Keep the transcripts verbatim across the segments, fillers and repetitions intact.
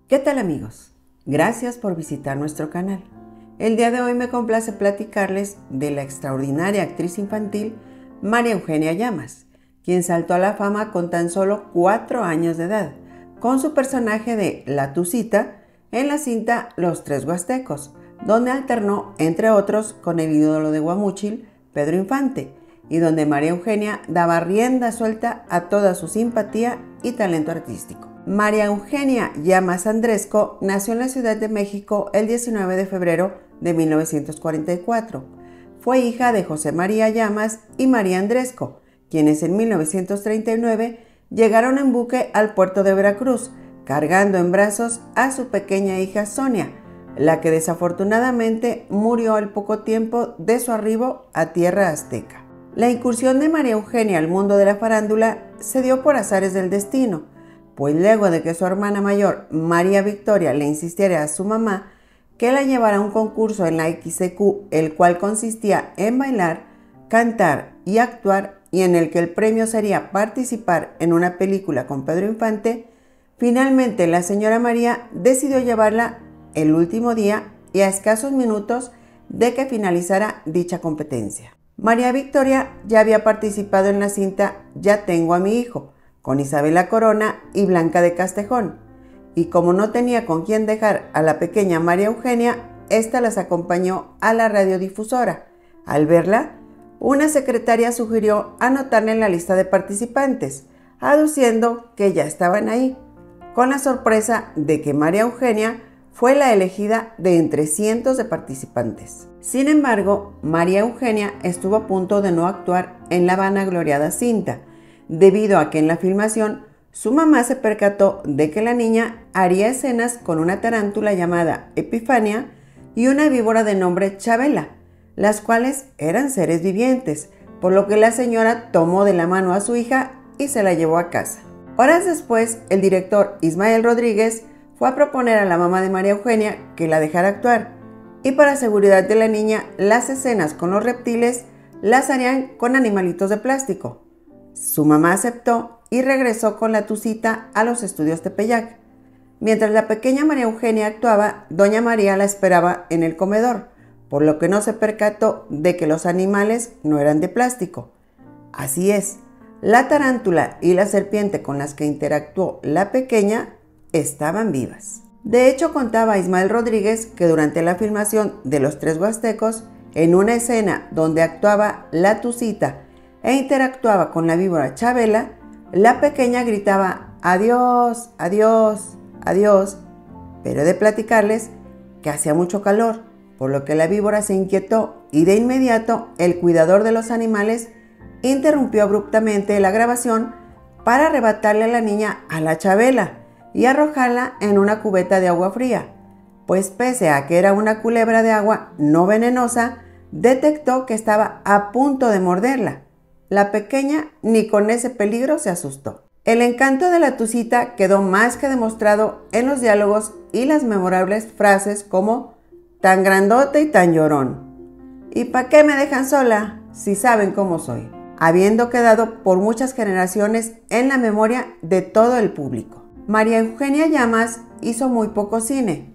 ¿Qué tal, amigos? Gracias por visitar nuestro canal. El día de hoy me complace platicarles de la extraordinaria actriz infantil María Eugenia Llamas, quien saltó a la fama con tan solo cuatro años de edad, con su personaje de La Tucita en la cinta Los Tres Huastecos, donde alternó, entre otros, con el ídolo de Guamúchil, Pedro Infante, y donde María Eugenia daba rienda suelta a toda su simpatía y talento artístico. María Eugenia Llamas Andresco nació en la Ciudad de México el diecinueve de febrero de mil novecientos cuarenta y cuatro. Fue hija de José María Llamas y María Andresco, quienes en mil novecientos treinta y nueve llegaron en buque al puerto de Veracruz, cargando en brazos a su pequeña hija Sonia, la que desafortunadamente murió al poco tiempo de su arribo a tierra azteca. La incursión de María Eugenia al mundo de la farándula se dio por azares del destino, pues luego de que su hermana mayor, María Victoria, le insistiera a su mamá que la llevara a un concurso en la X C Q, el cual consistía en bailar, cantar y actuar, y en el que el premio sería participar en una película con Pedro Infante, finalmente la señora María decidió llevarla el último día y a escasos minutos de que finalizara dicha competencia. María Victoria ya había participado en la cinta Ya tengo a mi hijo, con Isabela Corona y Blanca de Castejón, y como no tenía con quién dejar a la pequeña María Eugenia, ésta las acompañó a la radiodifusora. Al verla, una secretaria sugirió anotarla en la lista de participantes, aduciendo que ya estaban ahí, con la sorpresa de que María Eugenia fue la elegida de entre cientos de participantes. Sin embargo, María Eugenia estuvo a punto de no actuar en la vanagloriada cinta, debido a que en la filmación su mamá se percató de que la niña haría escenas con una tarántula llamada Epifania y una víbora de nombre Chabela, las cuales eran seres vivientes, por lo que la señora tomó de la mano a su hija y se la llevó a casa. Horas después, el director Ismael Rodríguez fue a proponer a la mamá de María Eugenia que la dejara actuar, y para seguridad de la niña, las escenas con los reptiles las harían con animalitos de plástico. Su mamá aceptó y regresó con la Tucita a los estudios Tepeyac. Mientras la pequeña María Eugenia actuaba, doña María la esperaba en el comedor, por lo que no se percató de que los animales no eran de plástico. Así es, la tarántula y la serpiente con las que interactuó la pequeña estaban vivas. De hecho, contaba Ismael Rodríguez que durante la filmación de Los Tres Huastecos, en una escena donde actuaba la Tucita e interactuaba con la víbora Chabela, la pequeña gritaba adiós, adiós, adiós, pero he de platicarles que hacía mucho calor, por lo que la víbora se inquietó y de inmediato el cuidador de los animales interrumpió abruptamente la grabación para arrebatarle a la niña a la Chabela y arrojarla en una cubeta de agua fría, pues pese a que era una culebra de agua no venenosa, detectó que estaba a punto de morderla. La pequeña ni con ese peligro se asustó. El encanto de la Tucita quedó más que demostrado en los diálogos y las memorables frases como tan grandote y tan llorón, ¿y pa' qué me dejan sola si saben cómo soy?, habiendo quedado por muchas generaciones en la memoria de todo el público. María Eugenia Llamas hizo muy poco cine,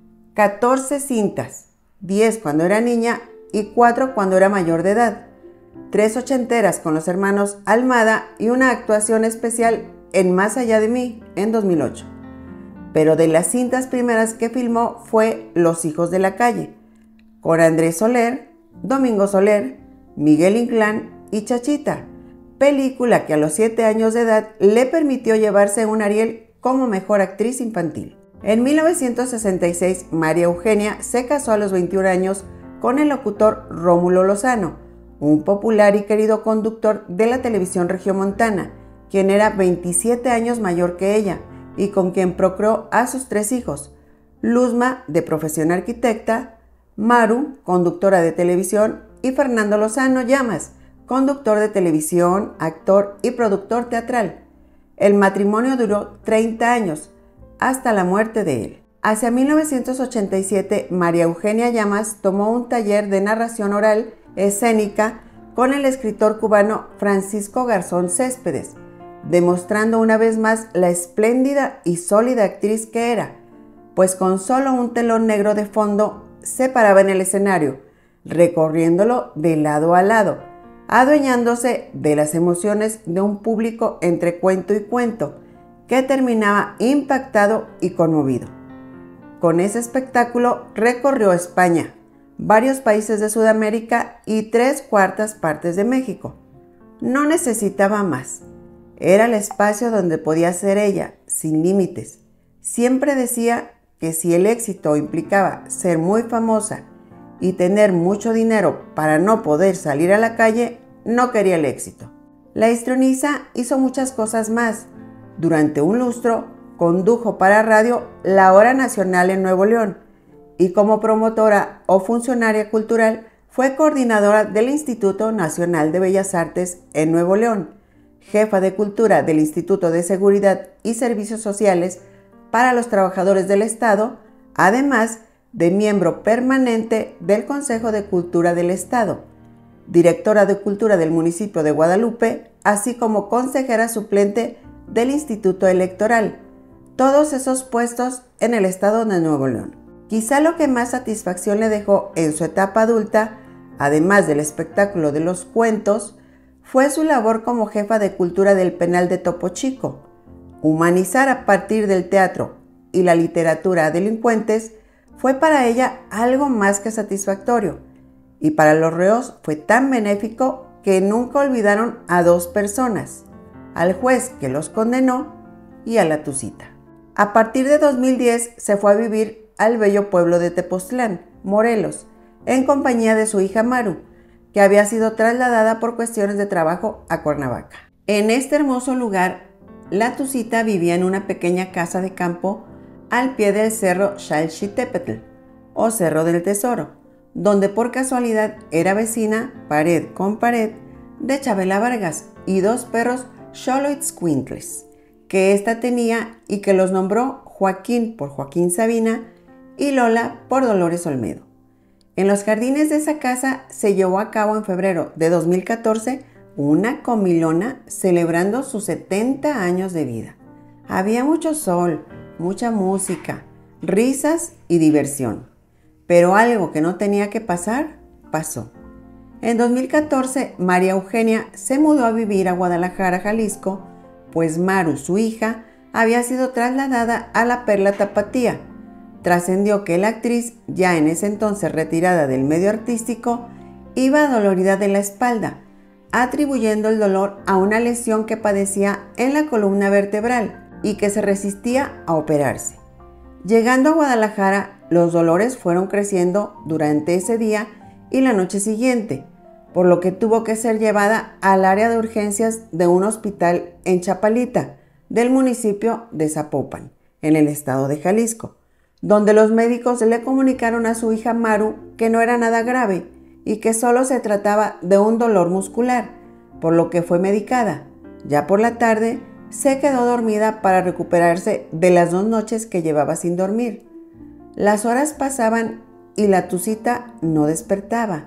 catorce cintas, diez cuando era niña y cuatro cuando era mayor de edad, tres ochenteras con los hermanos Almada y una actuación especial en Más allá de mí en dos mil ocho. Pero de las cintas primeras que filmó fue Los hijos de la calle, con Andrés Soler, Domingo Soler, Miguel Inclán y Chachita, película que a los siete años de edad le permitió llevarse un Ariel como mejor actriz infantil. En mil novecientos sesenta y seis, María Eugenia se casó a los veintiún años con el locutor Rómulo Lozano, un popular y querido conductor de la televisión regiomontana, quien era veintisiete años mayor que ella y con quien procreó a sus tres hijos: Luzma, de profesión arquitecta; Maru, conductora de televisión; y Fernando Lozano Llamas, conductor de televisión, actor y productor teatral. El matrimonio duró treinta años, hasta la muerte de él. Hacia mil novecientos ochenta y siete, María Eugenia Llamas tomó un taller de narración oral escénica con el escritor cubano Francisco Garzón Céspedes, demostrando una vez más la espléndida y sólida actriz que era, pues con solo un telón negro de fondo se paraba en el escenario, recorriéndolo de lado a lado, adueñándose de las emociones de un público entre cuento y cuento, que terminaba impactado y conmovido. Con ese espectáculo recorrió España, varios países de Sudamérica y tres cuartas partes de México. No necesitaba más. Era el espacio donde podía ser ella, sin límites. Siempre decía que si el éxito implicaba ser muy famosa y tener mucho dinero para no poder salir a la calle, no quería el éxito. La histrioniza hizo muchas cosas más. Durante un lustro, condujo para radio La Hora Nacional en Nuevo León y como promotora o funcionaria cultural fue coordinadora del Instituto Nacional de Bellas Artes en Nuevo León, jefa de cultura del Instituto de Seguridad y Servicios Sociales para los Trabajadores del Estado, además de miembro permanente del Consejo de Cultura del Estado, directora de Cultura del municipio de Guadalupe, así como consejera suplente del Instituto Electoral, todos esos puestos en el estado de Nuevo León. Quizá lo que más satisfacción le dejó en su etapa adulta, además del espectáculo de los cuentos, fue su labor como jefa de cultura del penal de Topo Chico. Humanizar a partir del teatro y la literatura a delincuentes fue para ella algo más que satisfactorio, y para los reos fue tan benéfico que nunca olvidaron a dos personas, al juez que los condenó y a la Tucita. A partir de dos mil diez se fue a vivir al bello pueblo de Tepoztlán, Morelos, en compañía de su hija Maru, que había sido trasladada por cuestiones de trabajo a Cuernavaca. En este hermoso lugar, la Tucita vivía en una pequeña casa de campo al pie del cerro Xalchitepetl, o Cerro del Tesoro, donde por casualidad era vecina, pared con pared, de Chabela Vargas y dos perros Xoloitzcuintles, que ésta tenía y que los nombró Joaquín por Joaquín Sabina y Lola por Dolores Olmedo. En los jardines de esa casa se llevó a cabo en febrero de dos mil catorce una comilona celebrando sus setenta años de vida. Había mucho sol, mucha música, risas y diversión. Pero algo que no tenía que pasar, pasó. En dos mil catorce, María Eugenia se mudó a vivir a Guadalajara, Jalisco, pues Maru, su hija, había sido trasladada a la Perla Tapatía. Trascendió que la actriz, ya en ese entonces retirada del medio artístico, iba dolorida de la espalda, atribuyendo el dolor a una lesión que padecía en la columna vertebral y que se resistía a operarse. Llegando a Guadalajara, los dolores fueron creciendo durante ese día y la noche siguiente, por lo que tuvo que ser llevada al área de urgencias de un hospital en Chapalita, del municipio de Zapopan, en el estado de Jalisco, donde los médicos le comunicaron a su hija Maru que no era nada grave y que solo se trataba de un dolor muscular, por lo que fue medicada. Ya por la tarde, se quedó dormida para recuperarse de las dos noches que llevaba sin dormir. Las horas pasaban y la Tucita no despertaba.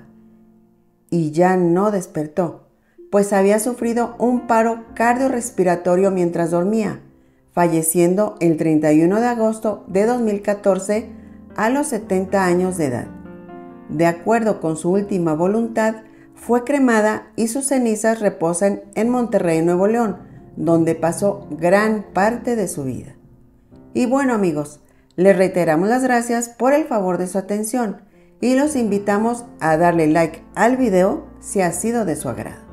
Y ya no despertó, pues había sufrido un paro cardiorrespiratorio mientras dormía, falleciendo el treinta y uno de agosto de dos mil catorce a los setenta años de edad. De acuerdo con su última voluntad, fue cremada y sus cenizas reposan en Monterrey, Nuevo León, donde pasó gran parte de su vida. Y bueno, amigos, les reiteramos las gracias por el favor de su atención y los invitamos a darle like al video si ha sido de su agrado.